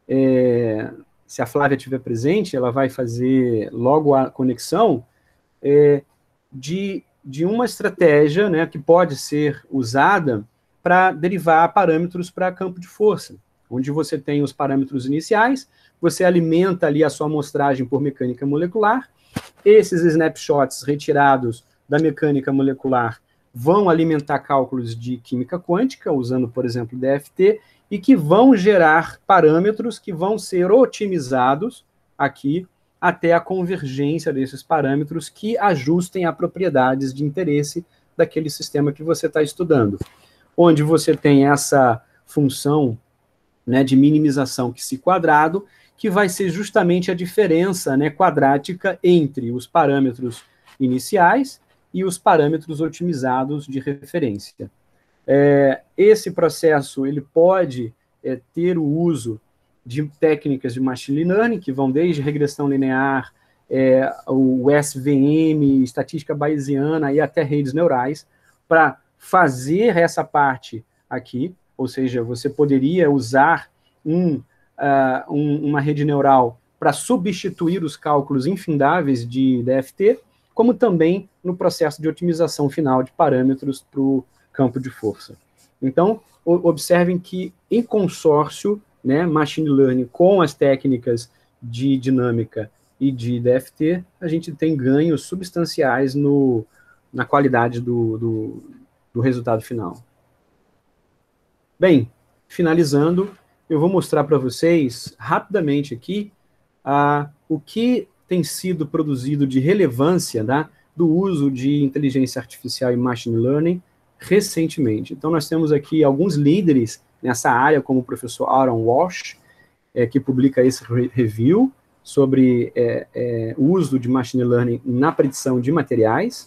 se a Flávia estiver presente, ela vai fazer logo a conexão, de uma estratégia, né, que pode ser usada para derivar parâmetros para campo de força, onde você tem os parâmetros iniciais, você alimenta ali a sua amostragem por mecânica molecular, esses snapshots retirados da mecânica molecular vão alimentar cálculos de química quântica, usando, por exemplo, DFT, e que vão gerar parâmetros que vão ser otimizados aqui até a convergência desses parâmetros que ajustem a propriedades de interesse daquele sistema que você está estudando. Onde você tem essa função, né, de minimização que se quadrado, que vai ser justamente a diferença, né, quadrática entre os parâmetros iniciais e os parâmetros otimizados de referência. Esse processo ele pode ter o uso de técnicas de machine learning, que vão desde regressão linear, o SVM, estatística bayesiana e até redes neurais, para fazer essa parte aqui, ou seja, você poderia usar uma rede neural para substituir os cálculos infindáveis de DFT, como também no processo de otimização final de parâmetros para o campo de força. Então, observem que, em consórcio, né, machine learning com as técnicas de dinâmica e de DFT, a gente tem ganhos substanciais na qualidade do resultado final. Bem, finalizando, eu vou mostrar para vocês, rapidamente aqui, o que tem sido produzido de relevância, né, do uso de inteligência artificial e machine learning recentemente. Então, nós temos aqui alguns líderes nessa área, como o professor Aaron Walsh, que publica esse review sobre o uso de machine learning na predição de materiais.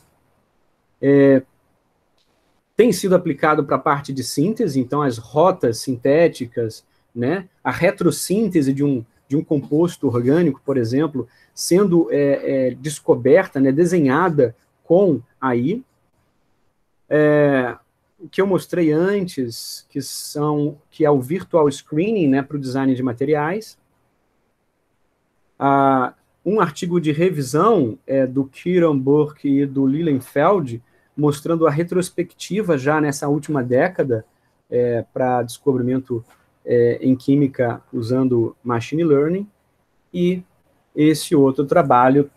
Tem sido aplicado para a parte de síntese, então as rotas sintéticas né, a retrossíntese de um composto orgânico, por exemplo, sendo descoberta, né, desenhada com AI. O que eu mostrei antes, que é o Virtual Screening, né, para o design de materiais. Um artigo de revisão do Kieran Burke e do Lilienfeld, mostrando a retrospectiva já nessa última década para descobrimento em química usando machine learning, e esse outro trabalho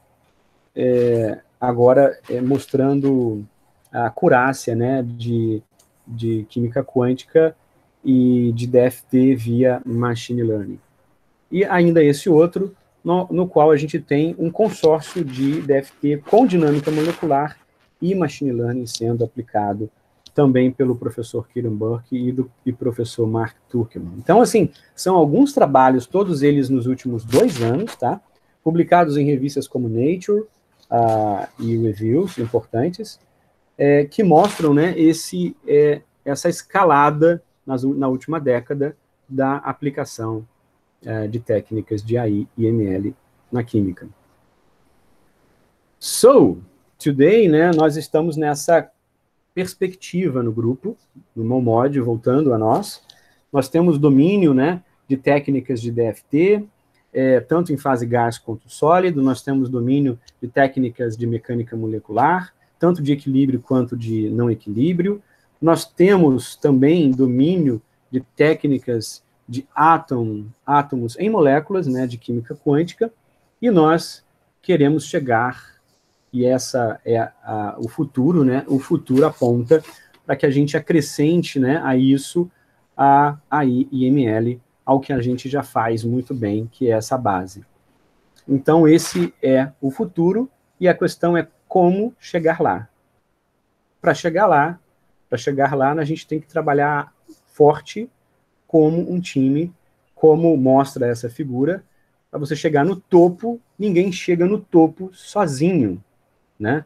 agora mostrando a acurácia, né, de química quântica e de DFT via machine learning. E ainda esse outro, no qual a gente tem um consórcio de DFT com dinâmica molecular e machine learning sendo aplicado também pelo professor Kieran Burke e professor Mark Turkman. Então, assim, são alguns trabalhos, todos eles nos últimos 2 anos, tá? Publicados em revistas como Nature e Reviews importantes, que mostram, né, essa escalada na última década da aplicação de técnicas de AI e ML na química. So, today, né, nós estamos nessa perspectiva no grupo, no MOMOD, voltando a nós. Nós temos domínio, né, de técnicas de DFT, tanto em fase gás quanto sólido. Nós temos domínio de técnicas de mecânica molecular, tanto de equilíbrio quanto de não equilíbrio. Nós temos também domínio de técnicas de átomos em moléculas, né, de química quântica, e nós queremos chegar, e essa é o futuro, né, o futuro aponta para que a gente acrescente, né, a isso, a AI e ML, ao que a gente já faz muito bem, que é essa base. Então, esse é o futuro, e a questão é como chegar lá. Para chegar lá, a gente tem que trabalhar forte como um time, como mostra essa figura. Para você chegar no topo, ninguém chega no topo sozinho, né?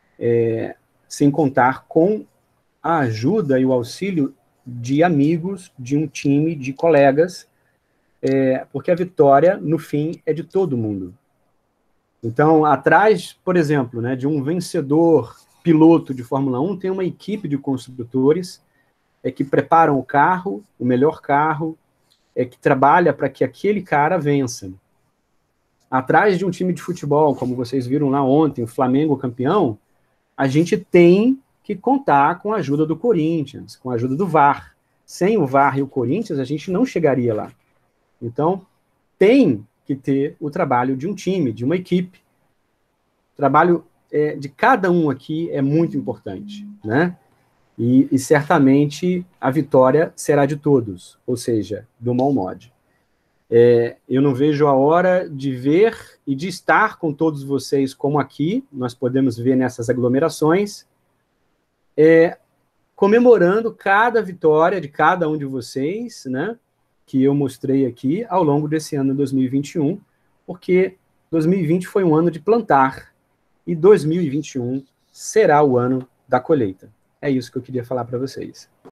Sem contar com a ajuda e o auxílio de amigos, de um time, de colegas, porque a vitória, no fim, é de todo mundo. Então, atrás, por exemplo, né, de um vencedor piloto de Fórmula 1, tem uma equipe de construtores que preparam o carro, o melhor carro, que trabalha para que aquele cara vença. Atrás de um time de futebol, como vocês viram lá ontem, o Flamengo campeão, a gente tem que contar com a ajuda do Corinthians, com a ajuda do VAR. Sem o VAR e o Corinthians, a gente não chegaria lá. Então, tem que ter o trabalho de um time, de uma equipe. O trabalho de cada um aqui é muito importante, né? E certamente a vitória será de todos, ou seja, do MOMOD. Eu não vejo a hora de ver e de estar com todos vocês como aqui, nós podemos ver nessas aglomerações, comemorando cada vitória de cada um de vocês, né, que eu mostrei aqui ao longo desse ano 2021, porque 2020 foi um ano de plantar, e 2021 será o ano da colheita. É isso que eu queria falar para vocês.